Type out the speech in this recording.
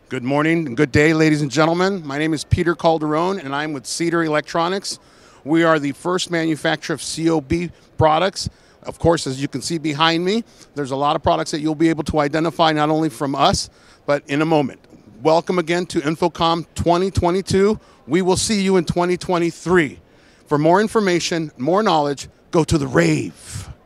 Good morning and good day, ladies and gentlemen. My name is Peter Calderon, and I'm with Cedar Electronics. We are the first manufacturer of COB products. Of course, as you can see behind me, there's a lot of products that you'll be able to identify not only from us, but in a moment. Welcome again to InfoComm 2022. We will see you in 2023. For more information, more knowledge, go to the rave.